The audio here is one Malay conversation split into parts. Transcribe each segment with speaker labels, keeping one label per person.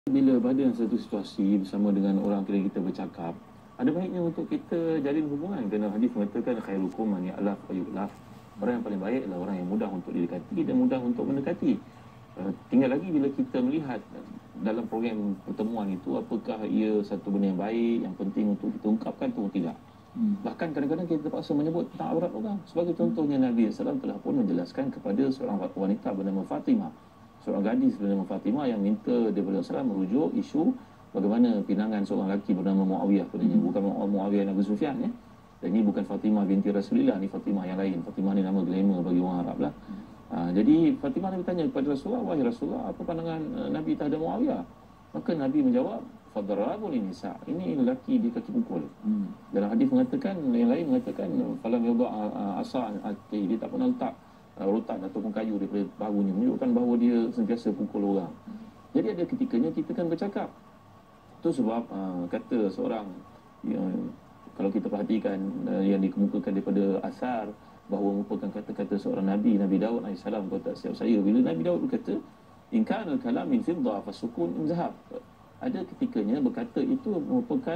Speaker 1: Bila berada dalam satu situasi bersama dengan orang kira kita bercakap, ada baiknya untuk kita jalin hubungan, kerana hadis mengatakan khairukum man ya'laf wa yu'laf. Orang yang paling baik adalah orang yang mudah untuk didekati dan mudah untuk mendekati. Tinggal lagi bila kita melihat dalam program pertemuan itu, apakah ia satu benda yang baik, yang penting untuk kita ungkapkan atau tidak. Bahkan kadang-kadang kita terpaksa menyebut tentang aurat orang. Sebagai contohnya, Nabi SAW telah pun menjelaskan kepada seorang wanita bernama Fatimah, seorang gadis bernama Fatimah yang minta daripada Rasulullah merujuk isu bagaimana pinangan seorang lelaki bernama Muawiyah padanya. Bukan Muawiyah Abu Sufyan, ya. Dan ini bukan Fatimah binti Rasulullah, ni Fatimah yang lain. Fatimah ni nama glamour bagi orang Arab lah. Jadi Fatimah ni bertanya kepada Rasulullah, wahai Rasulullah, apa pandangan Nabi terhadap Muawiyah? Maka Nabi menjawab, fadarabul nisa, ini lelaki di kaki pukul. Dalam hadis mengatakan, yang lain mengatakan falam yudha asa ati, dia tak pernah letak rotan ataupun kayu daripada bahunya, menunjukkan bahawa dia sentiasa pukul orang. Jadi ada ketikanya kita kan bercakap. Itu sebab kata seorang yang, kalau kita perhatikan yang dikemukakan daripada asar, bahawa merupakan kata-kata seorang Nabi Daud AS, kalau tak silap saya, bila Nabi Daud berkata, in kana al-kalam min fiddah fasukun min zahab. Ada ketikanya berkata itu merupakan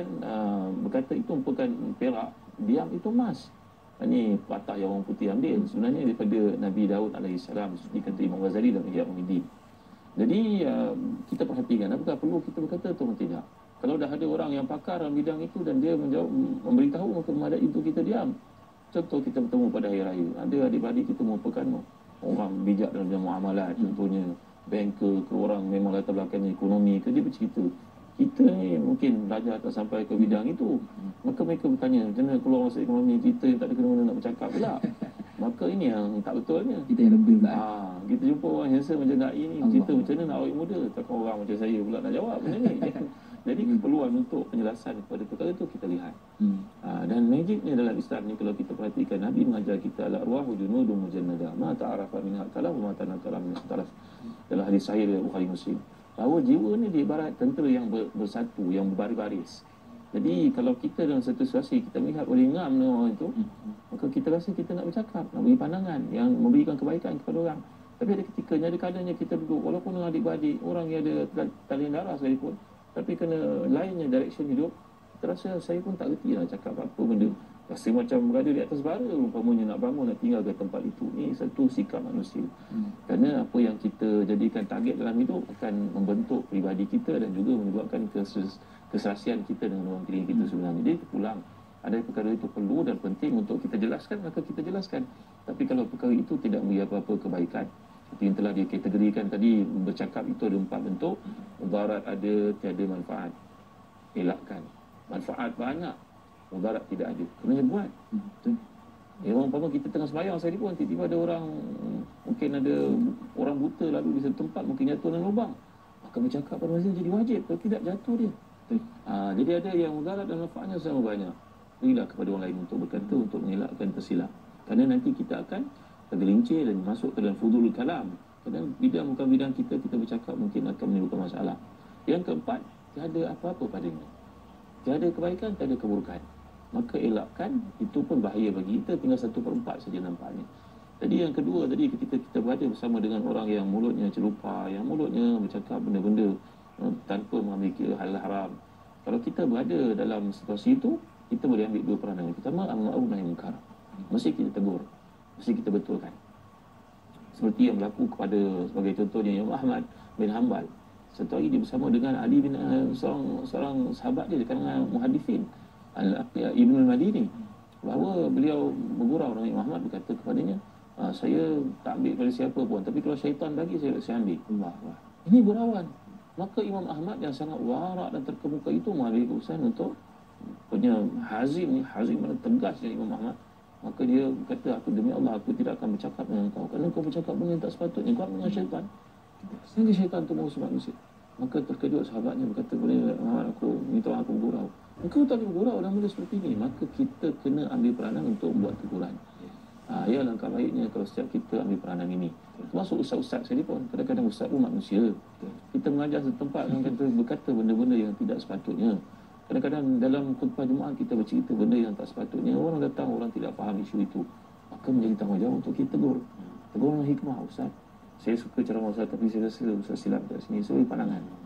Speaker 1: perak, diam itu emas. Ini patah yang orang putih ambil sebenarnya daripada Nabi Daud AS, seperti kata Imam Ghazali dalam Ihya Ulumuddin. Jadi kita perhatikan apakah perlu kita berkata atau tidak. Kalau dah ada orang yang pakar dalam bidang itu dan dia menjawab, memberitahu, maka memadai itu kita diam. Contoh kita bertemu pada hari raya, ada adik-adik kita merupakan orang bijak dalam bidang muamalat, contohnya banker ke, orang memang latar belakangnya ekonomi ke, dia bercerita kita ni mungkin belajar tak sampai ke bidang itu, maka mereka bertanya macam mana keluar masuk ekonomi, kita yang tak ada kena-mena nak bercakap pula. Maka ini yang tak betulnya.
Speaker 2: Kita yang lebih pula.
Speaker 1: Kita jumpa orang handsome macam Dai ni, cerita macam mana nak awet muda, takkan orang macam saya pula nak jawab benda ni. Jadi keperluan untuk penjelasan kepada perkara itu kita lihat. Dan magicnya dalam Islam ni, kalau kita perhatikan, Nabi mengajar kita al-arwahu junudun mujannadah ma ta'arafa minha al-kalam wa ma tanakara min al-talaf. Dalam hadis sahih riwayat Bukhari Muslim, bahawa jiwa ni diibarat tentera yang bersatu, yang berbaris-baris. Jadi kalau kita dalam satu situasi kita melihat boleh ngam orang itu, maka kita rasa kita nak bercakap, nak beri pandangan yang memberikan kebaikan kepada orang. Tapi ada ketikanya, ada kadanya kita duduk walaupun dengan adik-beradik, orang yang ada talian darah sekalipun, tapi kena lainnya direction hidup, kita rasa saya pun tak reti nak cakap apa benda. Rasa macam berada di atas bara, umpamanya nak bangun, nak tinggalkan tempat itu. Ini satu sikap manusia. Kerana apa yang kita jadikan target dalam hidup akan membentuk pribadi kita dan juga menyebabkan keserasian kita dengan orang keliling kita sebenarnya. Jadi pulang, ada perkara itu perlu dan penting untuk kita jelaskan, maka kita jelaskan. Tapi kalau perkara itu tidak memberi apa-apa kebaikan, seperti yang telah dia kategorikan tadi, bercakap itu ada 4 bentuk. Mudarat ada, tiada manfaat, elakkan. Manfaat banyak, mudarat tidak ada, kena buat. Umpama kita tengah sembahyang sekalipun, tiba-tiba ada orang, mungkin ada orang buta lalu di satu tempat, mungkin jatuh dalam lubang, maka bercakap pada masa jadi wajib, kalau tidak jatuh dia. Jadi ada yang mudarat dan manfaatnya sama banyak. Berilah kepada orang lain untuk berkata, untuk mengelakkan tersilap. Kerana nanti kita akan tergelincir dan masuk ke dalam fudulul kalam. Kerana bidang bukan bidang kita, kita bercakap mungkin akan menimbulkan masalah. Yang keempat, tiada apa-apa padanya. Tiada kebaikan, tiada keburukan. Maka elakkan, itu pun bahaya bagi kita, tinggal 1/4 saja nampaknya. Jadi yang kedua tadi, ketika kita berada bersama dengan orang yang mulutnya celupa, yang mulutnya bercakap benda-benda tanpa mengambil hal haram. Kalau kita berada dalam situasi itu, kita boleh ambil 2 peranan. Pertama, al-ma'ruf nahi munkar. Mesti kita tegur, mesti kita betulkan. Seperti yang berlaku kepada, sebagai contohnya, Imam Ahmad bin Hanbal. Satu hari dia bersama dengan Ali bin seorang sahabat dia di kalangan muhadithin, Ibn al-Madini, bahawa beliau bergurau dengan Imam Ahmad, berkata kepadanya, saya tak ambil pada siapa pun, tapi kalau syaitan bagi, saya ambil. Allah. Ini gurauan. Maka Imam Ahmad yang sangat warak dan terkemuka itu mengambil keputusan untuk punya hazim mana tegasnya Imam Ahmad. Maka dia berkata, aku demi Allah, aku tidak akan bercakap dengan kau, kerana kau bercakap benda yang tak sepatutnya, kau dengan syaitan. Sehingga syaitan itu mahu manusia. Maka terkejut sahabatnya, berkata, boleh Muhammad, aku minta aku bergurau. Engkau tak boleh bergurau dalam benda seperti ini. Maka kita kena ambil peranan untuk membuat teguran. Ya, langkah baiknya kalau setiap kita ambil peranan ini. Termasuk ustaz-ustaz sekalipun. Kadang-kadang ustaz pun manusia. Kita mengajar setempat dan berkata benda-benda yang tidak sepatutnya. Kadang-kadang dalam khutbah Jumaat kita bercerita benda yang tak sepatutnya. Orang datang, orang tidak faham isu itu. Maka menjadi tanggungjawab untuk kita tegur. Tegur dengan hikmah, ustaz, saya suka ceramah ustaz, tapi saya rasa ustaz silap kat sini. Saya beri pandangan.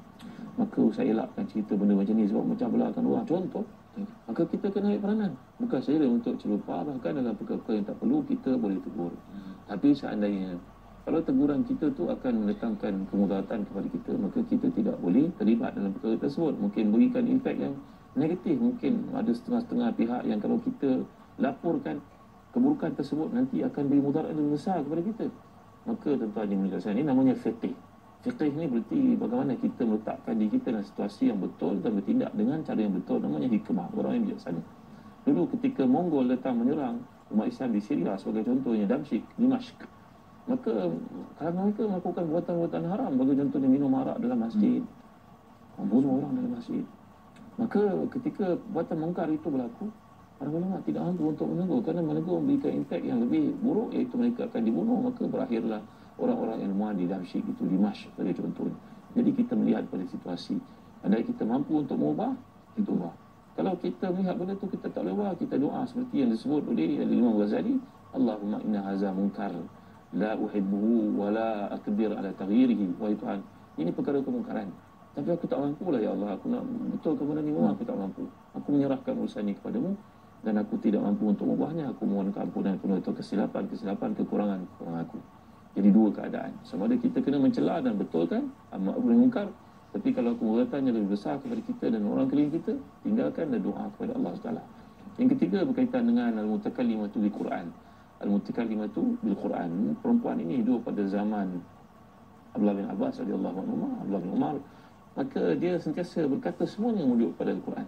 Speaker 1: maka saya elakkan cerita benda macam ni sebab macam belakang orang. Contoh, maka kita kena ambil peranan. Bukan saja untuk celupar, bahkan dalam perkara-perkara yang tak perlu kita boleh tegur. Tapi seandainya kalau teguran kita tu akan mendatangkan kemudaratan kepada kita, maka kita tidak boleh terlibat dalam perkara tersebut. Mungkin berikan impak yang negatif. Mungkin ada setengah-setengah pihak yang kalau kita laporkan keburukan tersebut nanti akan beri mudarat yang besar kepada kita. Maka tuan-tuan yang mulia ini namanya fiqh. Fiqh ni berarti bagaimana kita meletakkan diri kita dalam situasi yang betul dan bertindak dengan cara yang betul, namanya hikmah, orang yang bijaksana. Dulu ketika Mongol datang menyerang umat Islam di Syria sebagai contohnya Dimashq, maka kerana mereka melakukan buatan-buatan haram, bagi contohnya minum arak dalam masjid, membunuh orang dalam masjid. Maka ketika buatan mungkar itu berlaku, para ulama tidak mampu untuk menegur, kerana menegur memberikan impak yang lebih buruk, iaitu mereka akan dibunuh. Maka berakhirlah orang-orang ilmuwan di Damsyik itu, Dimashq sebagai contohnya. Jadi kita melihat pada situasi, andai kita mampu untuk mengubah, kita ubah. Kalau kita melihat benda tu kita tak boleh ubah, kita doa seperti yang disebut oleh Imam Ghazali, Allahumma inna haza munkar la uhibbuhu wa la aqdir ala taghyirihi. Wahai Tuhan, ini perkara kemungkaran, tapi aku tak mampu lah ya Allah, aku nak betulkan benda ni, memang aku tak mampu. Aku menyerahkan urusan ini kepadamu dan aku tidak mampu untuk mengubahnya. Aku mohon keampunan penuh itu kesilapan, kekurangan aku. Jadi dua keadaan. Sama ada kita kena mencela dan betulkan amar ma'ruf munkar, tapi kalau kemudaratannya lebih besar kepada kita dan orang keliling kita, tinggalkan dan doa kepada Allah Taala. Yang ketiga berkaitan dengan al-mutakallimatu bil Quran. Al-mutakallimatu bil Quran. Perempuan ini hidup pada zaman Abdullah bin Abbas radhiyallahu anhu, Abdullah bin Umar. Maka dia sentiasa berkata semuanya merujuk pada Al-Quran.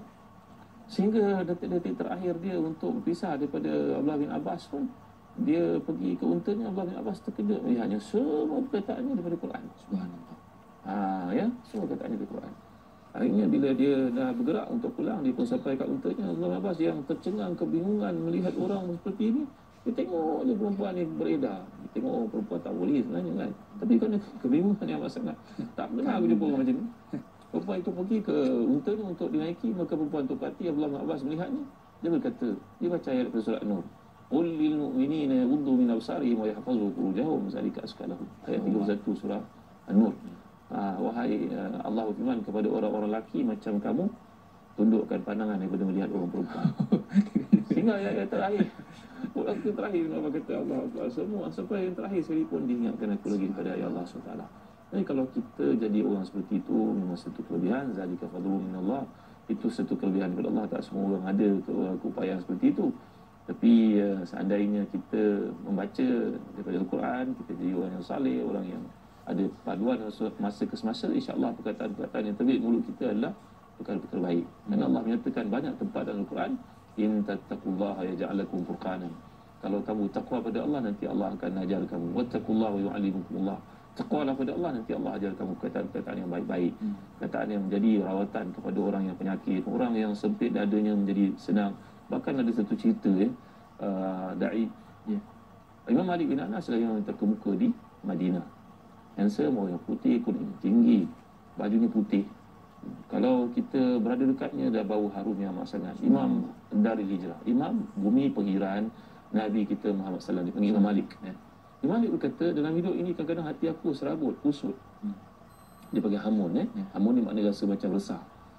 Speaker 1: Sehingga detik-detik terakhir dia untuk berpisah daripada Abdullah bin Abbas pun, dia pergi ke untanya, Abdullah bin Abbas terkejut melihatnya semua perkataannya daripada Quran. Subhanallah. Ya, semua perkataannya daripada Quran. Akhirnya bila dia dah bergerak untuk pulang, dia pun sampai kat untanya. Abdullah bin Abbas yang tercengang, kebingungan melihat orang seperti ini, dia tengok je perempuan ni beredar. Dia tengok perempuan tak boleh sebenarnya kan. Tapi kerana kebingungan yang amat sangat, tak pernah aku jumpa orang macam ni. Perempuan itu pergi ke untanya untuk dinaiki, maka perempuan tu pati. Abdullah bin Abbas melihatnya, dia berkata, dia baca ayat daripada surat Nur, Qul lil mu'minina yaghuddu min absarihim wa yahfazu furujahum zalika azka lahum. Ayat 31 surah An-Nur. Wahai Allah berfirman kepada orang-orang lelaki macam kamu, tundukkan pandangan daripada melihat orang perempuan. Sehingga ayat terakhir, waktu terakhir Allah kata Allah semua sampai yang terakhir sekali pun diingatkan aku lagi kepada ayat Allah SWT. Jadi kalau kita jadi orang seperti itu, memang satu kelebihan, zalika fadlun minallah. Itu satu kelebihan daripada Allah. Tak semua orang ada keupayaan seperti itu. Tapi seandainya kita membaca daripada Al-Quran, kita jadi orang yang saleh, orang yang ada paduan masa ke semasa, insya-Allah perkataan-perkataan yang terbit mulut kita adalah perkara-perkara baik. Dan Allah menyatakan banyak tempat dalam Al-Quran, in tattaqullaha yaj'al lakum furqanan. Kalau kamu takwa pada Allah, nanti Allah akan ajar kamu. Wattaqullaha wa yu'allimukumullah. Takwalah pada Allah, nanti Allah ajar kamu perkataan-perkataan yang baik-baik. Perkataan yang menjadi rawatan kepada orang yang penyakit, orang yang sempit dadanya menjadi senang. Bahkan ada satu cerita da'i Imam Malik bin Anas lah yang terkemuka di Madinah. Handsome, orang yang putih, kuning, tinggi, bajunya putih. Kalau kita berada dekatnya, dah bau harum yang amat sangat. Imam Darul Hijrah, Imam bumi pengiraan Nabi kita Muhammad SAW, dipanggil Imam Malik. Imam Malik berkata, dalam hidup ini kadang-kadang hati aku serabut, kusut. Dia panggil hamun. Hamun ni maknanya rasa macam resah.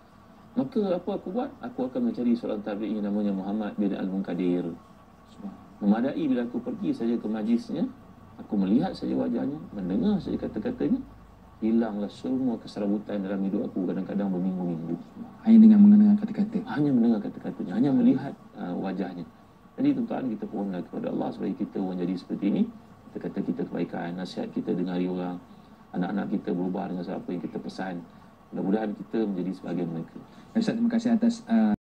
Speaker 1: Maka apa aku buat? Aku akan mencari seorang tabi'in namanya Muhammad bin Al-Munkadir. Memadai bila aku pergi saja ke majlisnya, aku melihat saja wajahnya, mendengar saja kata-katanya, hilanglah semua keserabutan dalam hidup aku kadang-kadang berminggu-minggu.
Speaker 2: Hanya dengan mendengar kata-kata?
Speaker 1: Hanya mendengar kata-katanya, hanya melihat wajahnya. Jadi tuan-tuan, kita mohonlah kepada Allah supaya kita menjadi seperti ini. Kita kata kita kebaikan, nasihat kita dengari orang, anak-anak kita berubah dengan apa yang kita pesan. Mudah-mudahan kita menjadi sebahagian mereka.
Speaker 2: Ustaz, terima kasih atas